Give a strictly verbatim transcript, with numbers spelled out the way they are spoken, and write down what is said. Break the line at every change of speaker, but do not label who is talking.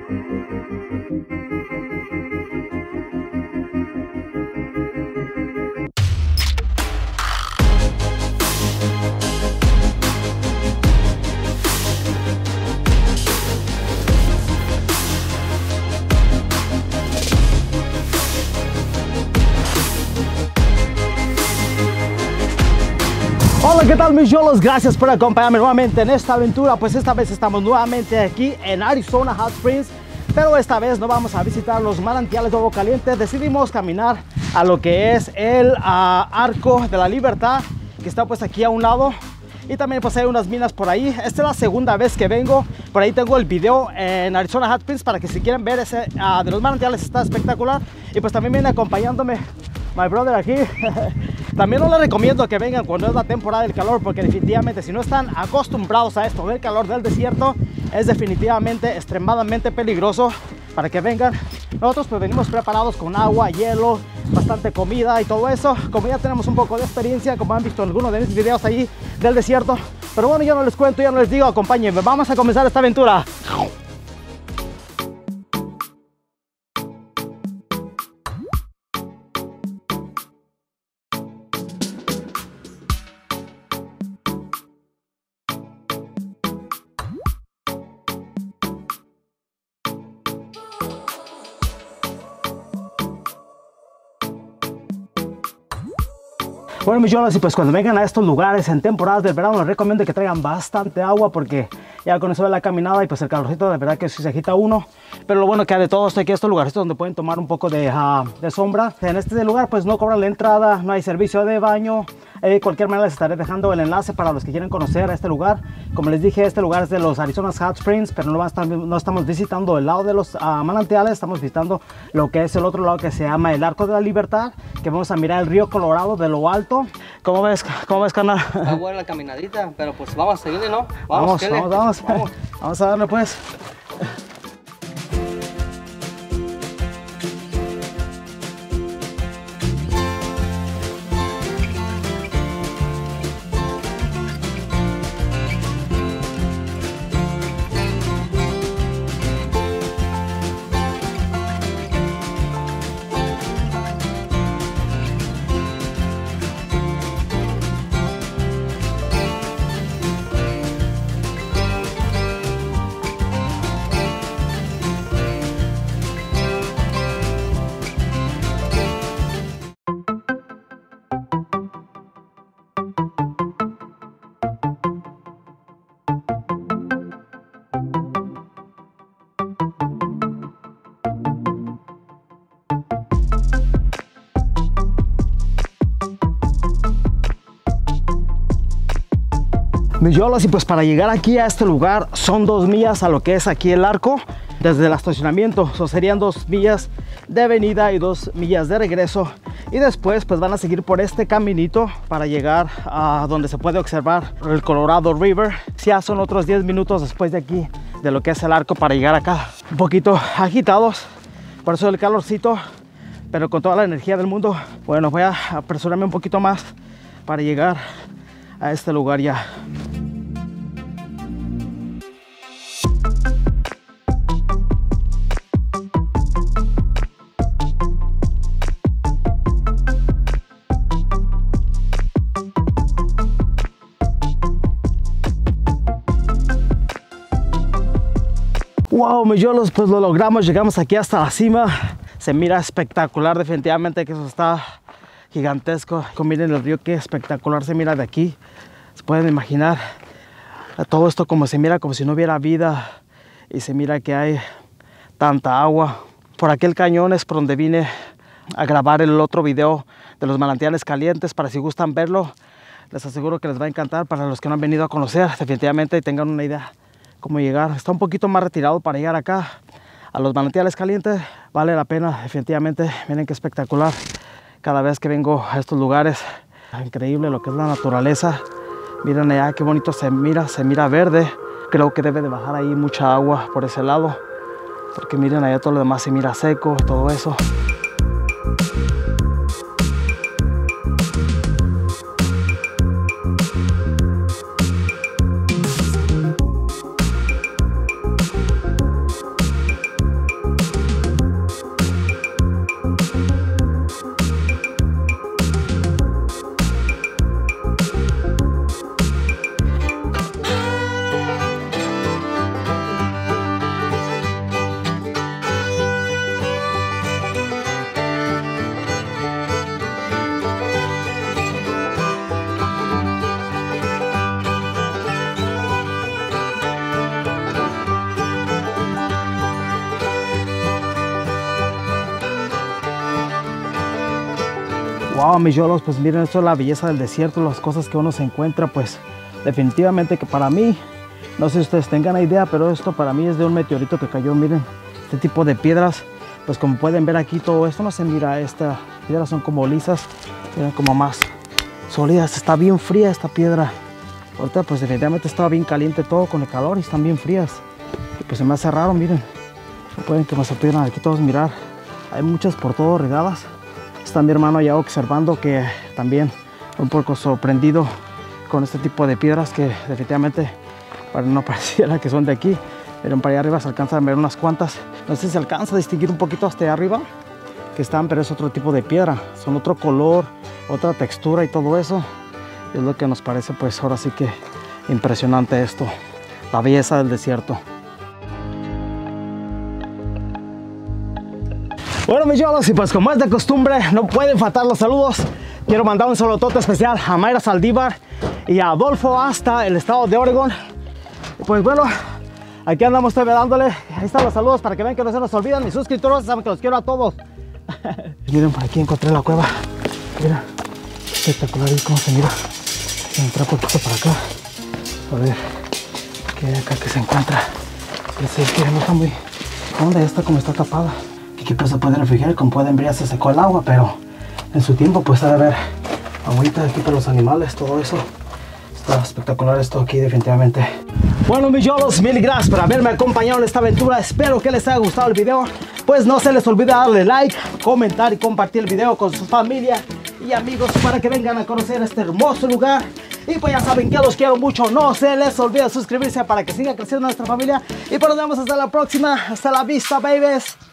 Hola, ¿qué tal mis yolos? Gracias por acompañarme nuevamente en esta aventura. Pues esta vez estamos nuevamente aquí en Arizona Hot Springs, pero esta vez no vamos a visitar los manantiales de agua caliente. Decidimos caminar a lo que es el uh, Arco de la Libertad, que está pues aquí a un lado, y también pues hay unas minas por ahí. Esta es la segunda vez que vengo. Por ahí tengo el video en Arizona Hot Springs para que si quieren ver ese uh, de los manantiales, está espectacular. Y pues también viene acompañándome my brother aquí. También no les recomiendo que vengan cuando es la temporada del calor, porque definitivamente si no están acostumbrados a esto del calor del desierto, es definitivamente extremadamente peligroso para que vengan. Nosotros pues venimos preparados con agua, hielo, bastante comida y todo eso. Como ya tenemos un poco de experiencia, como han visto en algunos de mis videos ahí del desierto. Pero bueno, ya no les cuento, ya no les digo, acompáñenme, vamos a comenzar esta aventura. Bueno, mis yolas, y pues cuando vengan a estos lugares en temporadas del verano, les recomiendo que traigan bastante agua, porque ya con eso de la caminada y pues el calorcito, de verdad que sí se agita uno. Pero lo bueno que hay de todo esto aquí, estos lugares donde pueden tomar un poco de, uh, de sombra. En este lugar pues no cobran la entrada, no hay servicio de baño. Eh, de cualquier manera les estaré dejando el enlace para los que quieren conocer este lugar. Como les dije, este lugar es de los Arizona Hot Springs, pero no, estar, no estamos visitando el lado de los uh, manantiales, estamos visitando lo que es el otro lado, que se llama el Arco de la Libertad, que vamos a mirar el río Colorado de lo alto. ¿Cómo ves, cómo ves, carnal?
Está buena la caminadita, pero pues vamos a seguirle, ¿no?
Vamos, vamos, vamos, vamos, vamos. Vamos a darle pues. Mis yolas, y pues para llegar aquí a este lugar son dos millas a lo que es aquí el arco desde el estacionamiento. So, serían dos millas de venida y dos millas de regreso, y después pues van a seguir por este caminito para llegar a donde se puede observar el Colorado River. Ya son otros diez minutos después de aquí, de lo que es el arco, para llegar acá. Un poquito agitados, por eso el calorcito, pero con toda la energía del mundo. Bueno, voy a apresurarme un poquito más para llegar a este lugar ya. Wow, mis yolos, pues lo logramos, llegamos aquí hasta la cima. Se mira espectacular, definitivamente que eso está gigantesco. Miren el río, qué espectacular se mira de aquí. Se pueden imaginar todo esto como se mira, como si no hubiera vida, y se mira que hay tanta agua. Por aquel cañón es por donde vine a grabar el otro video de los manantiales calientes, para si gustan verlo. Les aseguro que les va a encantar para los que no han venido a conocer, definitivamente, y tengan una idea cómo llegar. Está un poquito más retirado para llegar acá a los manantiales calientes. Vale la pena, definitivamente. Miren qué espectacular. Cada vez que vengo a estos lugares, increíble lo que es la naturaleza. Miren allá qué bonito se mira, se mira verde. Creo que debe de bajar ahí mucha agua por ese lado, porque miren allá todo lo demás se mira seco, todo eso. Wow, mis yolos, pues miren, esto es la belleza del desierto, las cosas que uno se encuentra, pues definitivamente que para mí, no sé si ustedes tengan idea, pero esto para mí es de un meteorito que cayó. Miren, este tipo de piedras, pues como pueden ver aquí, todo esto no se mira, estas piedras son como lisas, miren, como más sólidas. Está bien fría esta piedra. Ahorita pues definitivamente estaba bien caliente todo con el calor y están bien frías. Y pues se me hace raro, miren, no pueden que me se pudieran aquí todos mirar. Hay muchas por todo regadas. Está mi hermano allá observando, que también un poco sorprendido con este tipo de piedras que definitivamente no pareciera que son de aquí. Miren, para allá arriba se alcanza a ver unas cuantas. No sé si se alcanza a distinguir un poquito hasta allá arriba que están, pero es otro tipo de piedra. Son otro color, otra textura y todo eso. Es lo que nos parece, pues ahora sí que impresionante esto. La belleza del desierto. Bueno, mis yolos, y pues como es de costumbre, no pueden faltar los saludos. Quiero mandar un saludote especial a Mayra Saldívar y a Adolfo hasta el estado de Oregón. Y pues bueno, aquí andamos todavía dándole. Ahí están los saludos para que vean que no se nos olvidan. Mis suscriptores saben que los quiero a todos. Miren, por aquí encontré la cueva. Mira, espectacular. ¿Y cómo se mira? Voy a entrar un poquito para acá. A ver qué hay acá que se encuentra. Parece que no está muy... ¿Dónde? Ya está como está tapada. Aquí pues se puede refrigerar. Como pueden ver, ya se secó el agua, pero en su tiempo pues ha de haber agüita aquí para los animales, todo eso. Está espectacular esto aquí, definitivamente. Bueno, mis yolos, mil gracias por haberme acompañado en esta aventura. Espero que les haya gustado el video. Pues no se les olvide darle like, comentar y compartir el video con su familia y amigos para que vengan a conocer este hermoso lugar. Y pues ya saben que los quiero mucho. No se les olvide suscribirse para que siga creciendo nuestra familia. Y pues nos vemos hasta la próxima. Hasta la vista, babies.